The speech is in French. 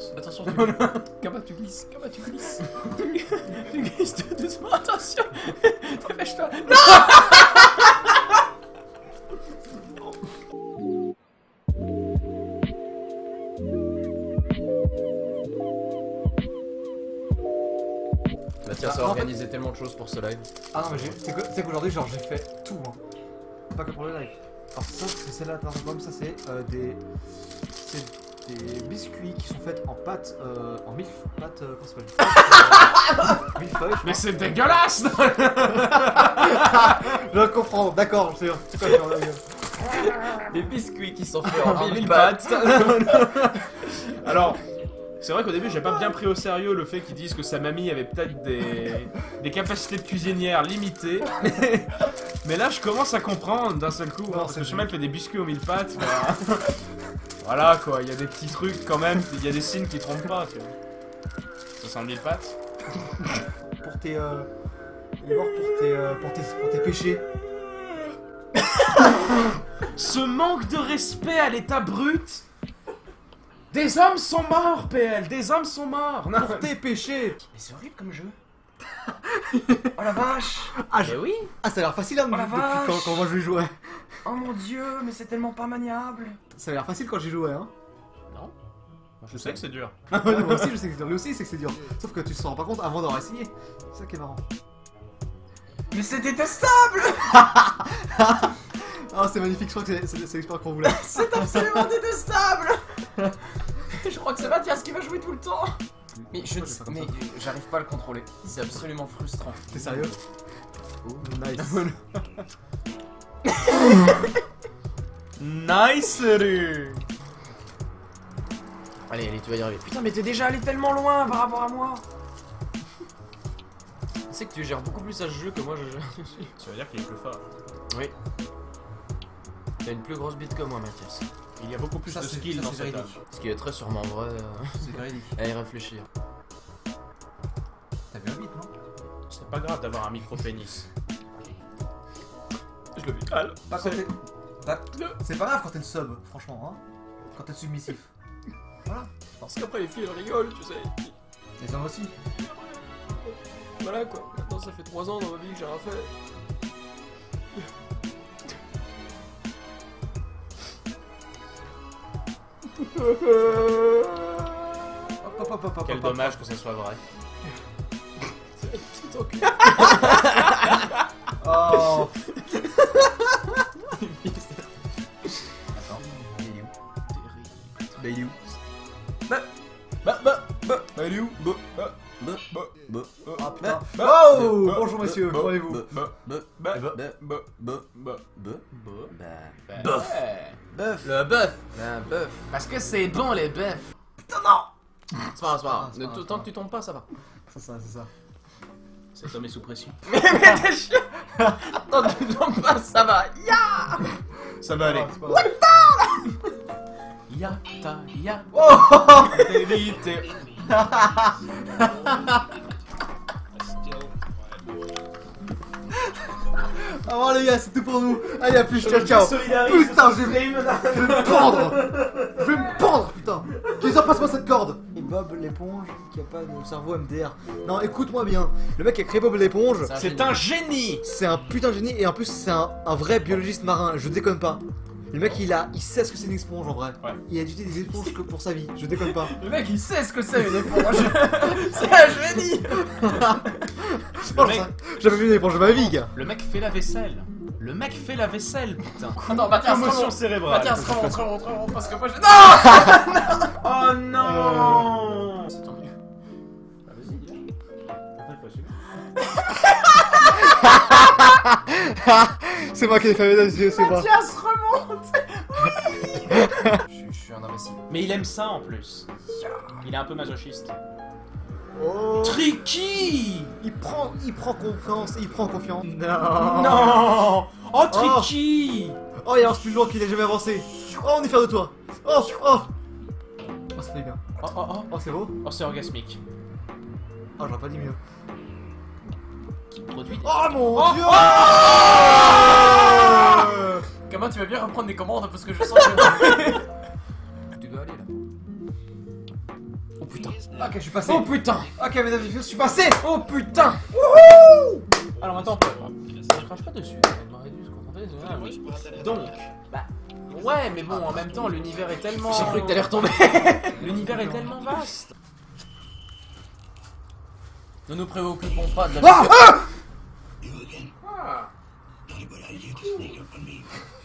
merci. Attention, tu glisses. Comment tu glisses. Tu glisses tout doucement, attention. Dépêche-toi. Mathias a organisé tellement de choses pour ce live. Ah non mais c'est qu'aujourd'hui genre j'ai fait tout hein. Pas que pour le live. Alors ça c'est celle-là, comme ça c'est des biscuits qui sont faits en pâte en mille pâte comment ça s'appelle millefeuille. Mais c'est dégueulasse. Je comprends, d'accord, c'est quoi genre Des biscuits qui sont faits en mille pattes. pattes. Alors, c'est vrai qu'au début, j'ai pas bien pris au sérieux le fait qu'ils disent que sa mamie avait peut-être des capacités de cuisinière limitées. Mais là, je commence à comprendre d'un seul coup. Non, Parce que c'est Chemin fait des biscuits aux mille pattes. Bah, voilà quoi, il y a des petits trucs quand même. Il y a des signes qui trompent pas, tu vois. Ça sent le mille pattes. pour tes il est mort pour tes péchés. Ce manque de respect à l'état brut. Des hommes sont morts, PL, des hommes sont morts. Non. Pour tes péchés. Mais c'est horrible comme jeu. Oh la vache. Ah, Mais oui. ah ça a l'air facile hein, Oh la depuis vache. quand moi je lui jouais. Oh mon dieu, mais c'est tellement pas maniable. Ça a l'air facile quand j'y jouais hein. Non. Je sais que c'est dur. Moi aussi je sais que c'est dur, lui aussi c'est que c'est dur. Sauf que tu te rends pas compte avant d'avoir essayé. C'est ça qui est marrant. Mais c'est détestable. Oh c'est magnifique, je crois que c'est l'expérience qu'on voulait. C'est absolument détestable. Je crois que c'est Mathias qui va jouer tout le temps. Mais je Pourquoi mais j'arrive pas à le contrôler. C'est absolument frustrant. T'es sérieux? Oh, nice. Nice. Allez, allez, tu vas y arriver. Putain, mais t'es déjà allé tellement loin par rapport à moi. Tu sais que tu gères beaucoup plus à ce jeu que moi je gère dessus. Ça veut dire qu'il est plus fort. Oui. T'as une plus grosse bite que moi, Mathias. Il y a beaucoup plus Ça, de c'est- skill ça, dans c'est cette véridique. âge. Ce qui est très sûrement vrai. C'est véridique. À y réfléchir. T'as bien vite non? C'est pas grave d'avoir un micro-pénis. Je le vis. Alors, Pas quand t'es... C'est pas grave quand t'es le sub, franchement hein. Quand t'es submissif. Voilà. Parce qu'après les filles elles rigolent, tu sais. Les hommes aussi. Voilà quoi. Maintenant ça fait 3 ans dans ma vie que j'ai rien fait. Hop. quel dommage que ça soit vrai. Petit enculé. Oh. Attends, il est où? Bah il est où? Elle est où? Ah putain. Bah. Oh. Bonjour messieurs, comment allez-vous? Bœuf. Bœuf. Le bœuf. Un bœuf. Parce que c'est bon les bœufs. Putain non. C'est pas grave, c'est pas grave. c'est pas grave, Tant que tu tombes pas, ça va. C'est ça. Cet homme est sous pression. Mais t'es chiant. Tant que tu tombes pas, ça va. Ya. Ça va aller. C'est pas grave. Ya ta ya. Oh. Éviter. Ah bon les gars, c'est tout pour nous. Allez à plus, ciao ciao. Putain, je vais me pendre. Je vais me pendre, putain. Qu'ils passe-moi cette corde. Et Bob l'éponge, qui a pas de cerveau MDR. Non, écoute-moi bien. Le mec qui a créé Bob l'éponge, C'est un génie. c'est un putain de génie et en plus c'est un vrai biologiste marin. Je déconne pas. Le mec il sait ce que c'est une éponge en vrai. Ouais. Il a utilisé des éponges que pour sa vie. Je déconne pas. Le mec il sait ce que c'est une éponge. C'est un génie. Le mec, J'avais vu une éponge de ma vie, gars. le mec fait la vaisselle. Le mec fait la vaisselle, putain. Attends, Mathias, Commotion remonte. cérébrale. Mathias, remonte, parce que moi je... Non. Oh non. C'est tendu. Ah, vas-y, dis. Attends, il faut assumer. C'est moi qui ai fait mesdames et c'est moi. Mathias, remonte. Je suis un imbécile. Mais il aime ça en plus. Il est un peu masochiste. Oh. Tricky. Il prend confiance, il prend confiance. Non. Oh, Tricky. Oh, il avance plus loin qu'il ait jamais avancé. Oh, on est fiers de toi. Oh. Oh, ça fait bien. Oh, oh, oh. Oh, c'est beau. Oh, c'est orgasmique. Oh, j'aurais pas dit mieux. Qui produit des... Oh mon Oh. dieu. Comment tu vas bien reprendre des commandes parce que je sens que... Tu dois aller là. Ok, je suis passé. Oh putain. Ok, mesdames et messieurs, je suis passé. Oh putain. Alors maintenant, je crache pas dessus. On aurait dû se contenter de ça, oui. Donc, bah, ouais, mais bon, en même temps, l'univers est tellement... J'ai cru que t'allais retomber. L'univers est tellement vaste. Ne nous préoccupons pas de la... Ah, ah Ah.